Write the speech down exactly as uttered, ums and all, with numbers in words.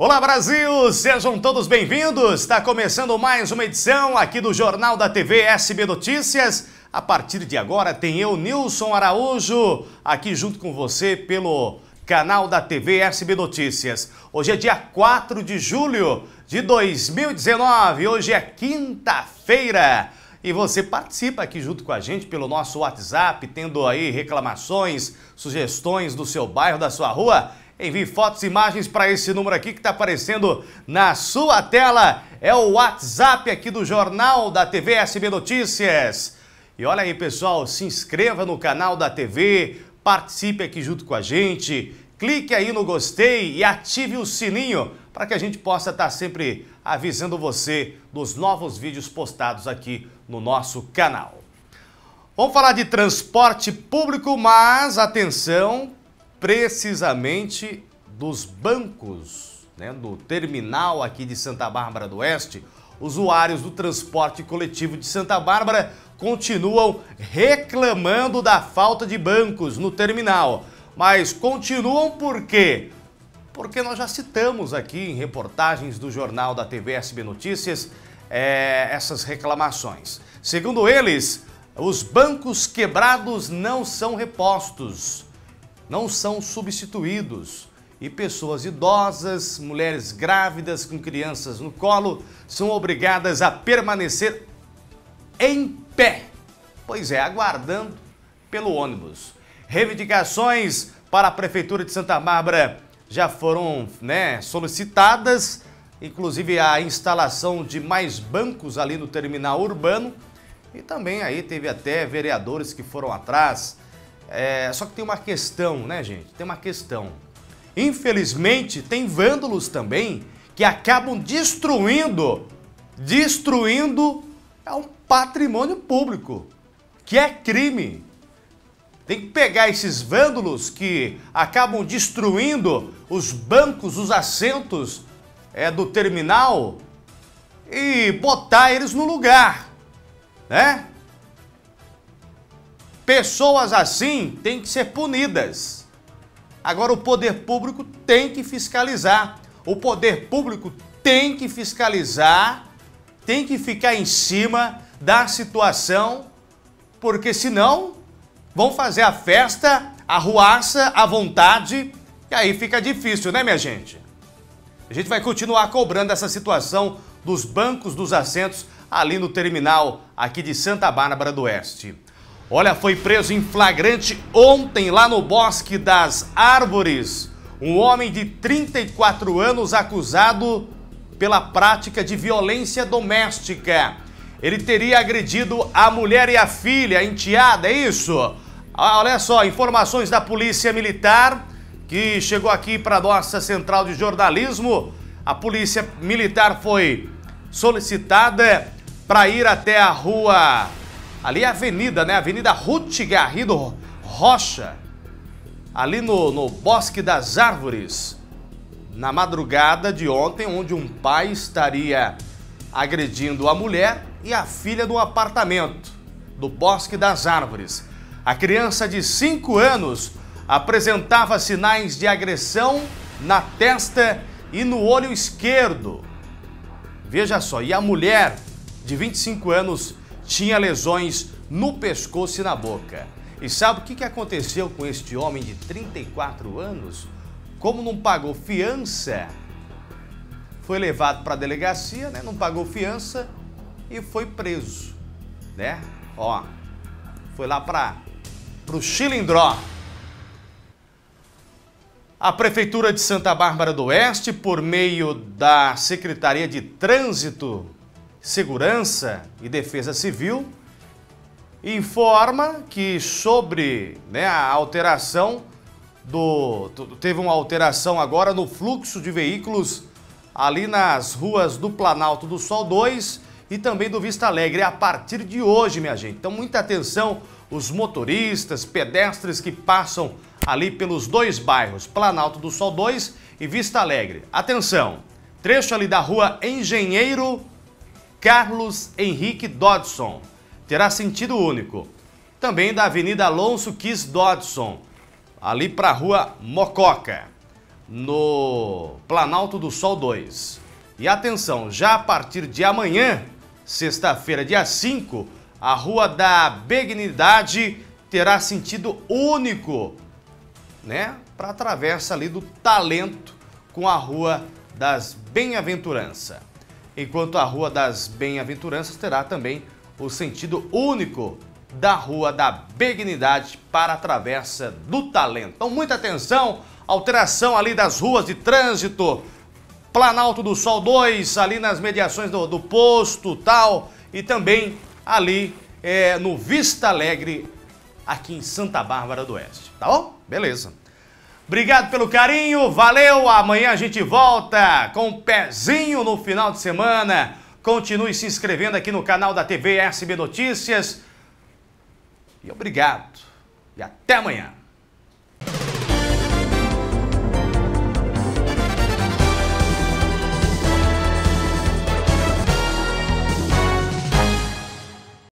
Olá Brasil, sejam todos bem-vindos. Está começando mais uma edição aqui do Jornal da T V S B Notícias. A partir de agora tem eu, Nilson Araújo, aqui junto com você pelo canal da T V S B Notícias. Hoje é dia quatro de julho de dois mil e dezenove, hoje é quinta-feira. E você participa aqui junto com a gente pelo nosso WhatsApp, tendo aí reclamações, sugestões do seu bairro, da sua rua. Envie fotos e imagens para esse número aqui que está aparecendo na sua tela. É o WhatsApp aqui do Jornal da T V S B Notícias. E olha aí, pessoal, se inscreva no canal da T V, participe aqui junto com a gente, clique aí no gostei e ative o sininho para que a gente possa estar sempre avisando você dos novos vídeos postados aqui no nosso canal. Vamos falar de transporte público, mas atenção, precisamente dos bancos, né, do terminal aqui de Santa Bárbara do Oeste. Usuários do transporte coletivo de Santa Bárbara continuam reclamando da falta de bancos no terminal. Mas continuam por quê? Porque nós já citamos aqui em reportagens do Jornal da T V S B Notícias é, essas reclamações. Segundo eles, os bancos quebrados não são repostos, não são substituídos. E pessoas idosas, mulheres grávidas com crianças no colo, são obrigadas a permanecer em pé, pois é, aguardando pelo ônibus. Reivindicações para a Prefeitura de Santa Bárbara já foram, né, solicitadas, inclusive a instalação de mais bancos ali no terminal urbano, e também aí teve até vereadores que foram atrás. É, só que tem uma questão, né, gente? Tem uma questão. Infelizmente, tem vândalos também que acabam destruindo, destruindo um patrimônio público, que é crime. Tem que pegar esses vândalos que acabam destruindo os bancos, os assentos é, do terminal e botar eles no lugar, né? Pessoas assim têm que ser punidas. Agora o poder público tem que fiscalizar. O poder público tem que fiscalizar, tem que ficar em cima da situação, porque senão vão fazer a festa, a ruaça, à vontade, e aí fica difícil, né, minha gente? A gente vai continuar cobrando essa situação dos bancos, dos assentos ali no terminal aqui de Santa Bárbara do Oeste. Olha, foi preso em flagrante ontem lá no Bosque das Árvores um homem de trinta e quatro anos acusado pela prática de violência doméstica. Ele teria agredido a mulher e a filha, a enteada, é isso? Olha só, informações da Polícia Militar que chegou aqui para a nossa central de jornalismo. A Polícia Militar foi solicitada para ir até a rua... Ali é a avenida, né? Avenida Ruth Garrido Rocha, ali no, no Bosque das Árvores, na madrugada de ontem, onde um pai estaria agredindo a mulher e a filha no apartamento do Bosque das Árvores. A criança de cinco anos apresentava sinais de agressão na testa e no olho esquerdo. Veja só, e a mulher de vinte e cinco anos tinha lesões no pescoço e na boca. E sabe o que aconteceu com este homem de trinta e quatro anos? Como não pagou fiança, foi levado para a delegacia, né? Não pagou fiança e foi preso, né? Ó, foi lá para o Chilindró. A Prefeitura de Santa Bárbara do Oeste, por meio da Secretaria de Trânsito, Segurança e Defesa Civil, informa que sobre, né, a alteração do... Teve uma alteração agora no fluxo de veículos ali nas ruas do Planalto do Sol dois e também do Vista Alegre a partir de hoje, minha gente. Então, muita atenção, os motoristas, pedestres que passam ali pelos dois bairros, Planalto do Sol dois e Vista Alegre. Atenção, trecho ali da rua Engenheiro Carlos Henrique Dodson terá sentido único. Também da Avenida Alonso Quis Dodson, ali para a rua Mococa. no Planalto do Sol dois. E atenção, já a partir de amanhã, sexta-feira, dia cinco, a Rua da Benignidade terá sentido único, né? Para a travessa ali do Talento com a Rua das Bem-aventuranças. Enquanto a Rua das Bem-aventuranças terá também o sentido único da Rua da Benignidade para a travessa do Talento. Então, muita atenção, alteração ali das ruas de trânsito, Planalto do Sol dois, ali nas mediações do, do posto tal, e também ali é, no Vista Alegre, aqui em Santa Bárbara do Oeste. Tá bom? Beleza. Obrigado pelo carinho, valeu, amanhã a gente volta com um pezinho no final de semana. Continue se inscrevendo aqui no canal da T V S B Notícias. E obrigado. E até amanhã.